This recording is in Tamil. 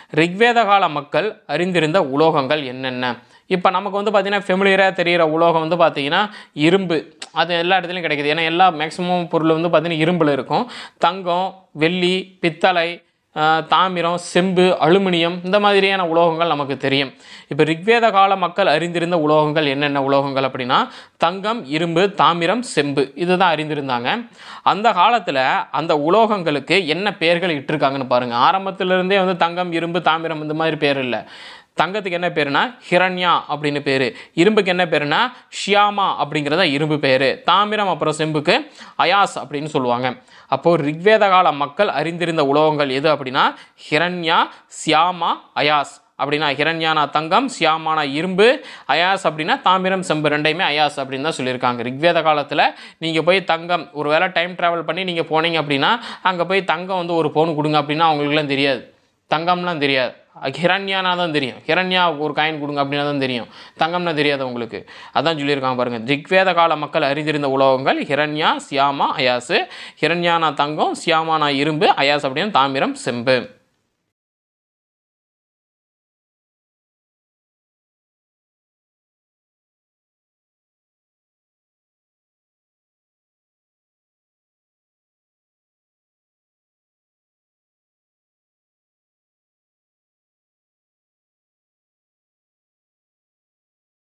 ரிக்வேத கால மக்கள் அறிந்திருந்த உலோகங்கள் என்னென்ன? இப்போ நமக்கு வந்து பார்த்திங்கன்னா ஃபெமிலியராக தெரிகிற உலோகம் வந்து பார்த்திங்கன்னா இரும்பு, அது எல்லா இடத்துலையும் கிடைக்கிது. ஏன்னா எல்லா மேக்ஸிமம் பொருள் வந்து பார்த்திங்கன்னா இரும்பில் இருக்கும். தங்கம், வெள்ளி, பித்தளை, தாமிரம், செம்பு, அலுமினியம் இந்த மாதிரியான உலோகங்கள் நமக்கு தெரியும். இப்போ ரிக்வேத கால மக்கள் அறிந்திருந்த உலோகங்கள் என்னென்ன உலோகங்கள் அப்படின்னா தங்கம், இரும்பு, தாமிரம், செம்பு இதுதான் அறிந்திருந்தாங்க. அந்த காலத்தில் அந்த உலோகங்களுக்கு என்ன பெயர்கள் இட்டிருக்காங்கன்னு பாருங்கள். ஆரம்பத்திலிருந்தே வந்து தங்கம், இரும்பு, தாமிரம் இந்த மாதிரி பேர் இல்லை. தங்கத்துக்கு என்ன பேருனா ஹிரண்யா அப்படின்னு பேர், இரும்புக்கு என்ன பேருனா ஷியாமா அப்படிங்கிறத இரும்பு பேர், தாமிரம் அப்புறம் செம்புக்கு அயாஸ் அப்படின்னு சொல்லுவாங்க. அப்போது ரிக்வேத கால மக்கள் அறிந்திருந்த உலோகங்கள் எது அப்படின்னா ஹிரண்யா, சியாமா, அயாஸ். அப்படின்னா ஹிரண்யானா தங்கம், சியாமானா இரும்பு, அயாஸ் அப்படின்னா தாமிரம், செம்பு ரெண்டையுமே அயாஸ் அப்படின்னு தான் சொல்லியிருக்காங்க. ரிக்வேத காலத்தில் நீங்கள் போய் தங்கம் ஒரு வேளை டைம் ட்ராவல் பண்ணி நீங்கள் போனீங்க அப்படின்னா அங்கே போய் தங்கம் வந்து ஒரு பவுன் கொடுங்க அப்படின்னா அவங்களுக்குலாம் தெரியாது, தங்கம்லாம் தெரியாது. ஹிரண்யானா தான் தெரியும், ஹிரண்யா ஒரு காயின் கொடுங்க அப்படின்னா தான் தெரியும், தங்கம்னா தெரியாது உங்களுக்கு. அதான் சொல்லியிருக்காங்க பாருங்கள். ரிக்வேத கால மக்கள் அறிந்திருந்த உலோகங்கள் ஹிரண்யா, சியாமா, அயாஸ். ஹிரண்யானா தங்கம், சியாமானா இரும்பு, அயாஸ் அப்படின்னா தாமிரம், செம்பு.